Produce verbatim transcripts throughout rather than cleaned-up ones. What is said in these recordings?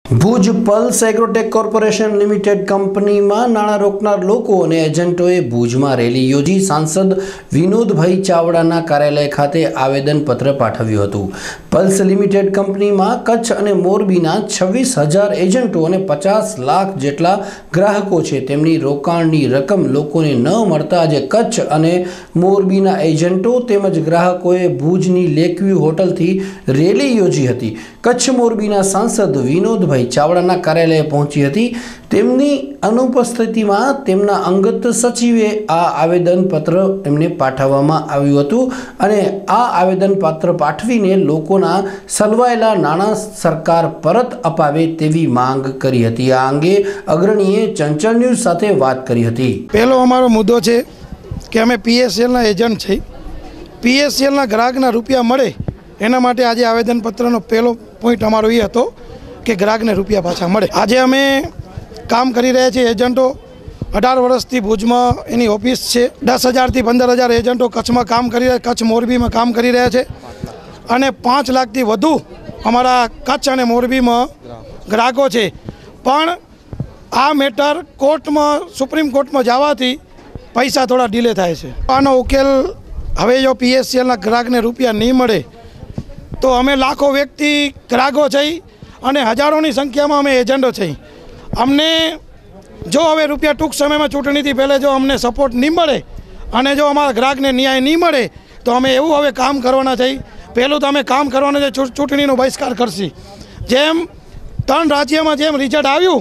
Bhuj Pulse Agrotech Corporation Limited કંપનીમાં નાણાં રોકનાર લોકો અને એજન્ટોએ ભુજમાં રેલી યોજી સાંસદ વિનોદભાઈ ચાવડાના કાર્યાલય ખાતે આવેદનપત્ર પાઠવ્યું હતું। પલ્સ લિમિટેડ કંપનીમાં કચ્છ અને મોરબીના છવ્વીસ હજાર એજન્ટો અને પચાસ લાખ જેટલા ગ્રાહકો છે। તેમની રોકાણની રકમ લોકોને ન મળતા આજે કચ્છ અને મોરબીના એજન્ટો તેમજ ગ્રાહકોએ ભુજની લેકવ્યુ હોટલથી રેલી યોજી હતી। કચ્છ મોરબીના સાંસદ વિનોદભાઈ ચાવડાના કાર્યાલય પહોંચી હતી। તેમની અનુપસ્થિતિમાં તેમના અંગત સચિવે આ આવેદનપત્ર એમને પાઠવવામાં આવ્યું હતું અને આ આવેદનપત્ર પાઠવીને લોકોના સલવાયેલા નાણાં સરકાર પરત અપાવે તેવી માંગ કરી હતી। આ અંગે અગ્રણીએ ચંચળ ન્યૂઝ સાથે વાત કરી હતી। પહેલો અમારો મુદ્દો છે કે અમે પીએસએલના એજન્ટ છે। પીએસએલના ગ્રાહકના રૂપિયા મળે એના માટે આજે આવેદનપત્રનો પહેલો પોઈન્ટ અમારો એ હતો કે ગ્રાહકને રૂપિયા પાછા મળે। આજે અમે કામ કરી રહ્યા છીએ એજન્ટો અઢાર વર્ષથી ભુજમાં એની ઓફિસ છે। દસ હજારથી પંદર હજાર એજન્ટો કચ્છમાં કામ કરી રહ્યા કચ્છ મોરબીમાં કામ કરી રહ્યા છે અને પાંચ લાખથી વધુ અમારા કચ્છ અને મોરબીમાં ગ્રાહકો છે। પણ આ મેટર કોર્ટમાં સુપ્રીમ કોર્ટમાં જવાથી પૈસા થોડા ડીલે થાય છે। આનો ઉકેલ હવે જો પીએસસીએલના ગ્રાહકને રૂપિયા નહીં મળે તો અમે લાખો વ્યક્તિ ગ્રાહકો છે અને હજારોની સંખ્યામાં અમે એજન્ટો છીએ। અમને જો હવે રૂપિયા ટૂંક સમયમાં ચૂંટણીથી પહેલાં જો અમને સપોર્ટ નહીં મળે અને જો અમારા ગ્રાહકને ન્યાય નહીં મળે તો અમે એવું હવે કામ કરવાના છીએ। પહેલું તો અમે કામ કરવાના છે ચૂંટણીનો બહિષ્કાર કરશી। જેમ ત્રણ રાજ્યમાં જેમ રિઝલ્ટ આવ્યું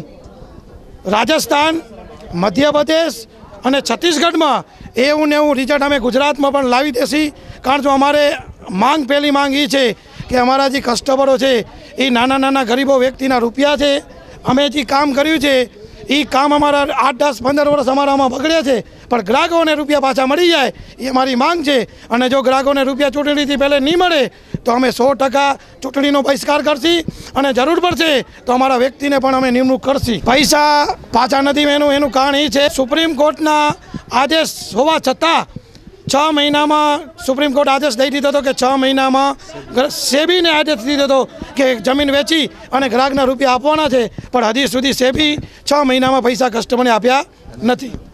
રાજસ્થાન મધ્યપ્રદેશ અને છત્તીસગઢમાં એવું ને એવું રિઝલ્ટ અમે ગુજરાતમાં પણ લાવી દેશી। કારણ જો અમારે માંગ પહેલી માંગ એ છે કે અમારા જે કસ્ટમરો છે એ નાના નાના ગરીબો વ્યક્તિના રૂપિયા છે। અમે જે કામ કર્યું છે એ કામ અમારા આઠ દસ પંદર વર્ષ અમારામાં બગડ્યા છે પણ ગ્રાહકોને રૂપિયા પાછા મળી જાય એ અમારી માંગ છે। અને જો ગ્રાહકોને રૂપિયા ચૂંટણીથી પહેલાં નહીં મળે તો અમે સો ટકા ચૂંટણીનો બહિષ્કાર કરશી અને જરૂર પડશે તો અમારા વ્યક્તિને પણ અમે નિમણૂક કરશી। પૈસા પાછા નથી એનું એનું કારણ એ છે સુપ્રીમ કોર્ટના આદેશ હોવા છતાં છ મહિનામાં સુપ્રીમ કોર્ટ આદેશ દઈ દીધો હતો કે છ મહિનામાં સેબીને આદેશ દીધો હતો કે જમીન વેચી અને ગ્રાહકના રૂપિયા આપવાના છે પણ હજી સુધી સેબી છ મહિનામાં પૈસા કસ્ટમરને આપ્યા નથી।